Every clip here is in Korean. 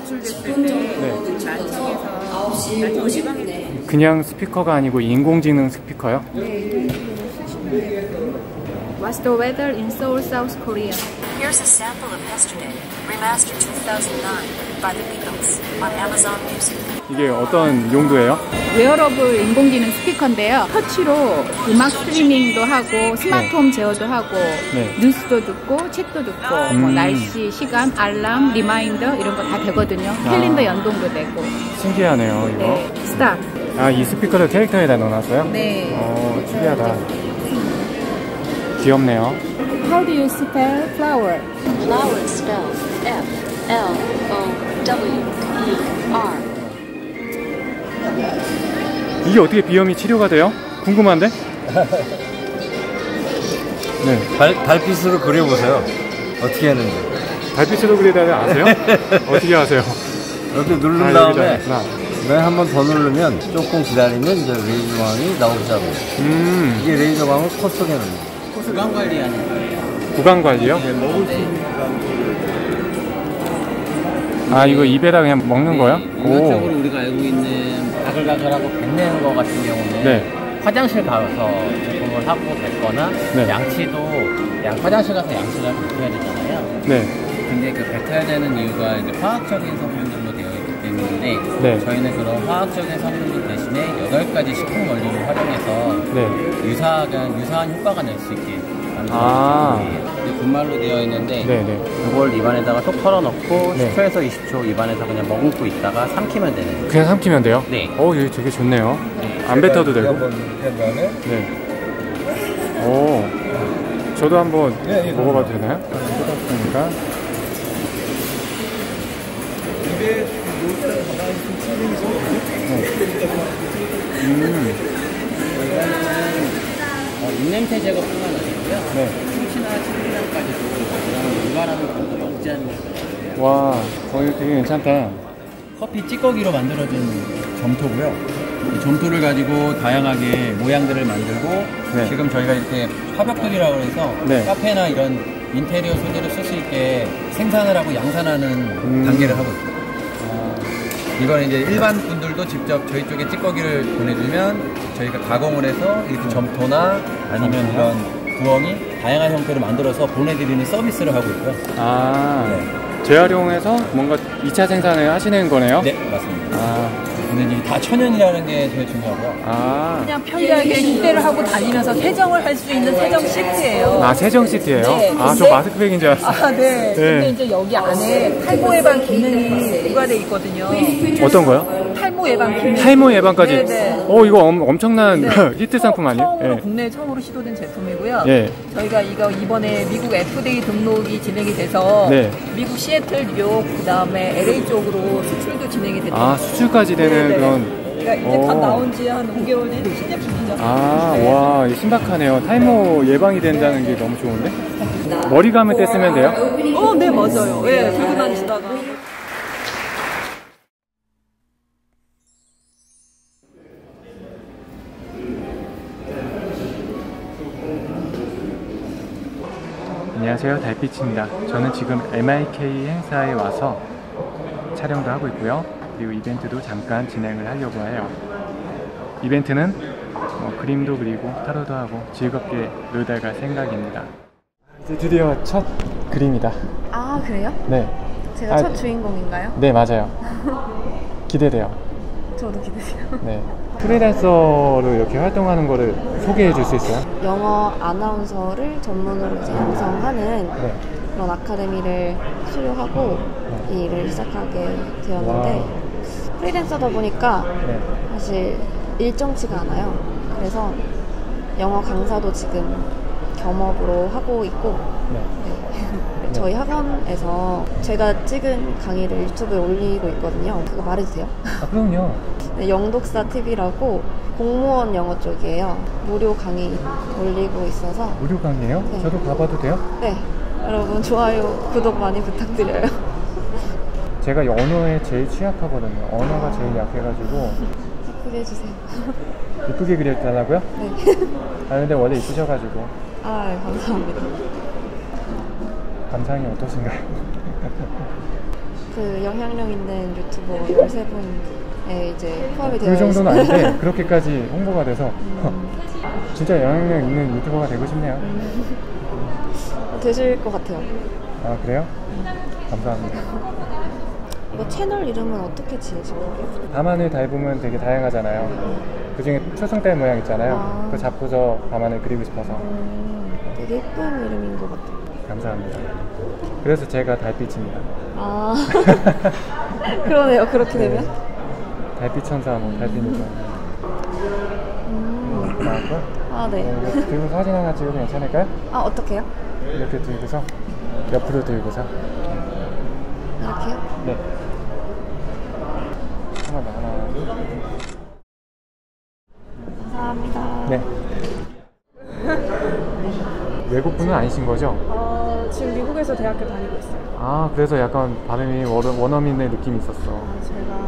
노출됐을 때 난청에서 지방에 그냥 스피커가 아니고 인공지능 스피커요? 네. What's the weather in Seoul, South Korea? Here's a sample of Yesterday, remastered 2009 by the Beatles on Amazon Music. 이게 어떤 용도예요? 웨어러블 인공지능 스피커인데요. 터치로 음악 스트리밍도 하고 스마트홈 제어도 하고 뉴스도 듣고 책도 듣고 뭐 날씨, 시간, 알람, 리마인더 이런 거 다 되거든요. 캘린더 연동도 되고. 신기하네요 이거. 네. 스탑. 아, 이 스피커를 캐릭터에다 넣어놨어요? 네. 신기하다. 귀엽네요. How do you spell flower? Flower spelled F-L-O-W-E-R. 이게 어떻게 비염이 치료가 돼요? 궁금한데? 네. 달빛으로 그려보세요. 어떻게 하는지. 달빛으로 그리다가 아세요? 어떻게 아세요? 이렇게 누른 다음에 맨 한 번 더 누르면 조금 기다리면 이제 레이저 광이 나오기 시작해요. 이게 레이저 광을 코 속에 넣는 구강 관리하는 거예요. 구강 관리요? 네, 먹을 수 있는 아, 이거 입에다 그냥 먹는 거야? 일반적으로 우리가 알고 있는 가글가글하고 뱉는 거 같은 경우는 화장실 가서 제품을 하고 뱉거나 양치도 화장실 가서 양치를 하고 뱉어야 되잖아요. 네. 근데 그 뱉어야 되는 이유가 이제 화학적인 성분들로 되어 있기 때문에 저희는 그런 화학적인 성분들 대신에 8가지 식품 원료를 활용해서 유사한 효과가 낼 수 있게 만들어진 분말로 되어 있는데 이걸 입안에다가 톡 털어넣고 10초에서 20초 입안에서 그냥 머금고 있다가 삼키면 되는 거예요. 그냥 삼키면 돼요? 네. 이거 되게 좋네요. 안 뱉어도 되고. 네. 오, 저도 한번 먹어봐도 되나요? 그러니까. 입에 입냄새 제거뿐만 아니고요. 충치나 침뱉음까지도 유발하는 경우를 억제하는 거예요. 와, 이거 되게 괜찮다. 커피 찌꺼기로 만들어진 점토고요. 이 점토를 가지고 다양하게 모양들을 만들고 지금 저희가 이렇게 화벽돌이라고 해서 카페나 이런 인테리어 소재를 쓸 수 있게 생산을 하고 양산하는 단계를 하고 있어요. 이건 이제 일반 분들도 직접 저희 쪽에 찌꺼기를 보내주면 저희가 가공을 해서 이렇게 점토나 아니면 이런 부엉이 다양한 형태로 만들어서 보내드리는 서비스를 하고 있고요. 재활용해서 뭔가 2차 생산을 하시는 거네요? 네, 맞습니다. 근데 이제 다 천연이라는 게 되게 중요하고요. 그냥 편리하게 휴대를 하고 다니면서 세정을 할 수 있는 세정 시트예요. 세정 시트예요? 네, 저 마스크팩인 줄 알았어요. 네. 근데 이제 여기 안에 탈모 예방 기능이 부과되어 있거든요. 어떤 거요? 탈모 예방 기능. 탈모 예방까지? 네네. 이거 엄청난 히트 상품 아니에요? 국내에 처음으로 시도된 제품이고요. 저희가 이거 이번에 미국 FDA 등록이 진행이 돼서 미국 시애틀, 뉴욕, 그 다음에 LA 쪽으로 수출도 진행이 됐어요. 수출까지 되는 그런. 그러니까 이제 갓 나온 지 한 5개월 된 신제품이죠. 와, 신박하네요. 탈모 예방이 된다는 게 너무 좋은데? 머리 감을 때 쓰면 돼요? 네, 맞아요. 들고 다니시다가. 안녕하세요, 달빛입니다. 저는 지금 MIK 행사에 와서 촬영도 하고 있고요. 그리고 이벤트도 잠깐 진행을 하려고 해요. 이벤트는 그림도 그리고 타로도 하고 즐겁게 놀다 갈 생각입니다. 이제 드디어 첫 그림이다. 그래요? 네. 제가 첫 주인공인가요? 네, 맞아요. 기대돼요. 저도 기대돼요. 네. 프리랜서로 이렇게 활동하는 거를 소개해 줄 수 있어요? 영어 아나운서를 전문으로 이제 양성하는 그런 아카데미를 수료하고 이 일을 시작하게 되었는데 프리랜서다 보니까 사실 일정치가 않아요. 그래서 영어 강사도 지금 겸업으로 하고 있고 저희 학원에서 제가 찍은 강의를 유튜브에 올리고 있거든요. 그거 말해도 돼요? 그럼요. 영독사 TV라고 공무원 영어 쪽이에요. 무료 강의 올리고 있어서. 무료 강의예요? 저도 가봐도 돼요? 네. 여러분 좋아요, 구독 많이 부탁드려요. 제가 언어에 제일 취약하거든요. 언어가 제일 약해가지고. 예쁘게 해주세요. 예쁘게 그렸더라고요? 네. 근데 원래 이쁘셔가지고. 감사합니다. 감상이 어떠신가요? 그 영향력 있는 유튜버 13분에 이제 포함이 되어 그 정도는 있어요. 아닌데 그렇게까지 홍보가 돼서 진짜 영향력 있는 유튜버가 되고 싶네요. 되실 것 같아요. 아 그래요? 감사합니다. 뭐 채널 이름은 어떻게 지으신 거예요? 밤하늘 달봄은 되게 다양하잖아요. 그 중에 초승달 모양 있잖아요. 그거 잡고서 밤하늘 그리고 싶어서. 되게 예쁜 이름인 것 같아요. 감사합니다. 그래서 제가 달빛입니다. 아 그러네요. 그렇게 되면 네. 달빛 천사, 뭐 달빛 요정. 나왔고. 아 네. 들고 사진 하나 찍어도 괜찮을까요? 아 어떻게요? 이렇게 들고서 옆으로 들고서. 이렇게요? 네. 하나, 둘. 감사합니다. 네. 외국분은 아니신 거죠? 지금 미국에서 대학교 다니고 있어요. 아, 그래서 약간 발음이 원어민의 느낌이 있었어. 제가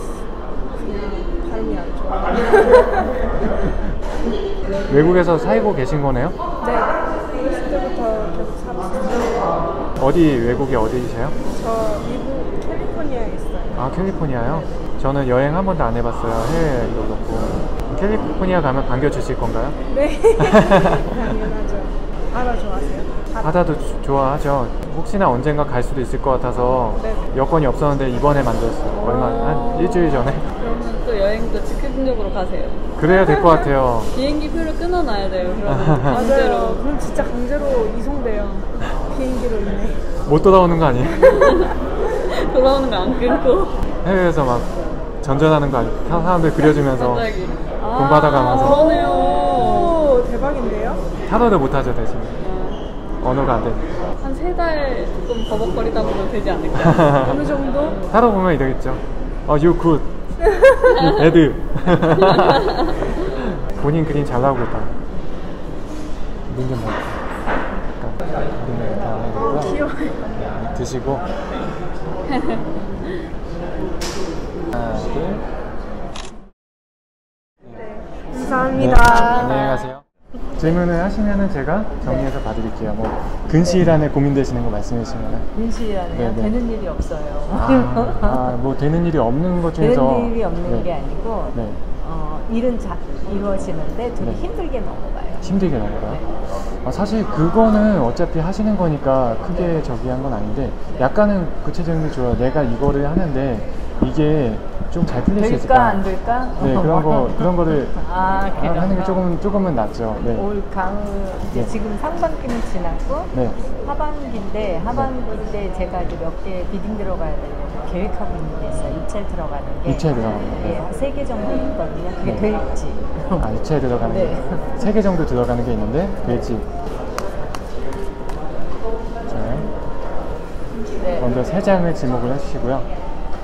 그냥 발음이 안 좋아요. 외국에서 살고 계신 거네요? 네. 어렸을 때부터 계속 살았어요. 어디, 외국에 어디세요? 저 미국 캘리포니아에 있어요. 아, 캘리포니아요? 저는 여행 한 번도 안 해봤어요. 해외여행도 그렇고. 캘리포니아 가면 반겨주실 건가요? 네. 당연하죠. 바다 좋아하세요? 바다도 좋아하죠. 혹시나 언젠가 갈 수도 있을 것 같아서 네. 여건이 없었는데 이번에 만들었어요. 한 일주일 전에. 그러면 또 여행도 즉흥적으로 가세요. 그래야 될 것 같아요. 비행기 표를 끊어놔야 돼요. 그러면 맞아요. 강제로. 그럼 진짜 강제로 이송돼요. 비행기로 인해. 못 돌아오는 거 아니에요? 돌아오는 거 안 끊고. 해외에서 막 전전하는 거 아니에요? 사람들 그려주면서 갑자기. 돈 받아가면서. 그러네요. 오, 대박인데요? 타로를 못하죠 대신. 언어가 안 되니까. 한 3달 조금 버벅거리다 보면 되지 않을까? 어느 정도? 타로 보면 이러겠죠. You good. You bad. 본인 그림 잘 나오고 있다. 눈 좀 봐요. 그림을 이렇게 안 해야 귀여워요. 되고요. 드시고. 하나, 둘. 감사합니다. 네, 안녕히 가세요. 질문을 하시면은 제가 정리해서 봐드릴게요. 뭐 근시일안에 고민되시는 거 말씀해 주시면. 근시일안에요? 되는 일이 없어요. 뭐 되는 일이 없는 것 중에서 되는 일이 없는 게 아니고 네. 일은 이루어지는데 되게 네. 힘들게 넘어가요. 힘들게 넘어가요? 사실 그거는 어차피 하시는 거니까 크게 저기 한 건 아닌데 약간은 구체적인 게 좋아요. 내가 이거를 하는데 이게 좀 잘 풀릴 수 있을까? 될까 안 될까? 네, 그런 거를 하는 게 조금은 낫죠. 네. 올 가을 이제 지금 상반기는 지났고 네. 하반기인데 하반기 제가 이제 몇 개 비딩 들어가야 되는 계획하고 있는 게 있어요. 입찰 들어가는 게. 입찰 들어가는 게. 예, 한 3개 정도 있거든요. 그게 네. 될지. 입찰 들어가는 네. 게 3개 정도 들어가는 게 있는데 될지. 자, 네. 먼저 3장을 지목을 해주시고요.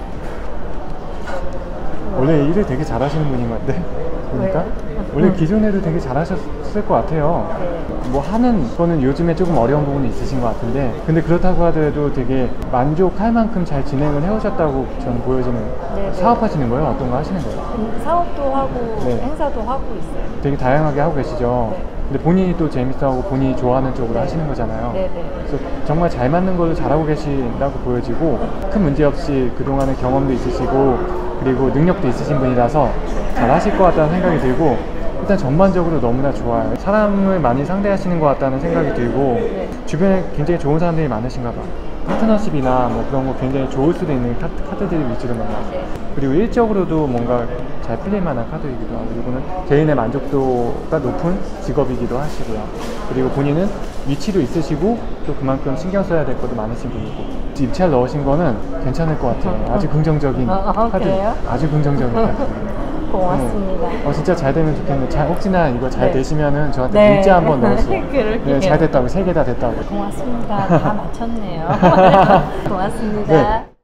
원래 일을 되게 잘하시는 분인 것 같은데 보니까 원래 기존에도 되게 잘하셨을 것 같아요. 뭐 하는 거는 요즘에 조금 어려운 부분이 있으신 것 같은데 근데 그렇다고 하더라도 되게 만족할 만큼 잘 진행을 해오셨다고 저는 보여지는. 네, 사업하시는 거예요? 어떤 거 하시는 거예요? 사업도 하고 네. 행사도 하고 있어요. 되게 다양하게 하고 계시죠? 네. 근데 본인이 또 재밌어하고 본인이 좋아하는 쪽으로 하시는 거잖아요. 네네. 그래서 정말 잘 맞는 걸 잘하고 계신다고 보여지고 큰 문제 없이 그동안의 경험도 있으시고 그리고 능력도 있으신 분이라서 잘 하실 것 같다는 생각이 들고 일단 전반적으로 너무나 좋아요. 사람을 많이 상대하시는 것 같다는 생각이 들고 주변에 굉장히 좋은 사람들이 많으신가 봐. 파트너십이나 뭐 그런 거 굉장히 좋을 수도 있는 카드들이 위주로 많아요. 그리고 일적으로도 뭔가 잘 풀릴 만한 카드이기도 하고 이거는 개인의 만족도가 높은 직업이기도 하시고요. 그리고 본인은 위치도 있으시고 또 그만큼 신경 써야 될 것도 많으신 분이고 입찰 넣으신 거는 괜찮을 것 같아요. 아주 긍정적인 카드. 그래요? 아주 긍정적인 카드. 고맙습니다. 네. 진짜 잘 되면 좋겠는데 혹시나 이거 잘 네. 되시면은 저한테 네. 문자 한번 넣으세요. 그럴게요. 네, 잘 됐다고 3개 다 됐다고. 고맙습니다. 다 맞췄네요. 고맙습니다. 네.